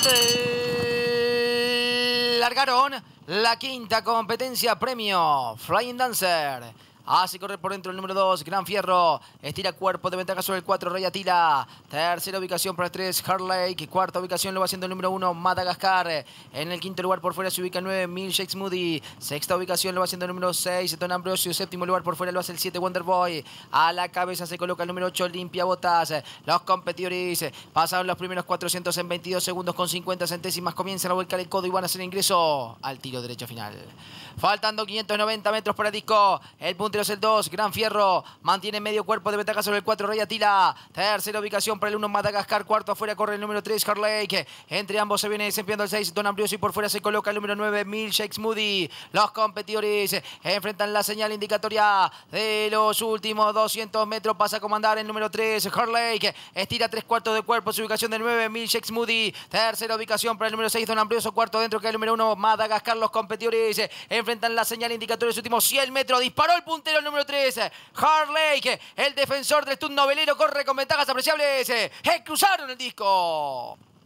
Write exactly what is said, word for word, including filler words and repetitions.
Largaron la quinta competencia, premio Flying Dancer. Hace correr por dentro el número dos, Gran Fierro. Estira cuerpo de ventaja sobre el cuatro, Rey Atila. Tercera ubicación para el tres, Harlake. Cuarta ubicación lo va haciendo el número uno, Madagascar. En el quinto lugar por fuera se ubica el nueve, Milkshake Smoothie. Sexta ubicación lo va haciendo el número seis, Don Ambrosio. Séptimo lugar por fuera lo hace el siete, Wonderboy. A la cabeza se coloca el número ocho, Limpia Botas. Los competidores pasaron los primeros cuatrocientos en veintidós segundos con cincuenta centésimas. Comienzan a volcar el codo y van a hacer ingreso al tiro derecho final. Faltando quinientos noventa metros para el disco. El puntero es el dos, Gran Fierro. Mantiene medio cuerpo de ventaja sobre el cuatro, Rey Atila. Tercera ubicación para el uno, Madagascar. Cuarto afuera corre el número tres, Harlake. Entre ambos se viene desempeñando el seis, Don Ambrosio. Y por fuera se coloca el número nueve, Milkshake Smoothie. Los competidores enfrentan la señal indicatoria de los últimos doscientos metros. Pasa a comandar el número tres, Harlake. Estira tres cuartos de cuerpo. Su ubicación del nueve, Milkshake Smoothie. Tercera ubicación para el número seis, Don Ambrosio. Cuarto dentro que el número uno, Madagascar. Los competidores enfrentan la señal indicatoria de los últimos cien metros. Disparó el puntero el número tres, Harlake. El defensor del stunt novelero corre con ventajas apreciables. ¡Eh! Cruzaron el disco.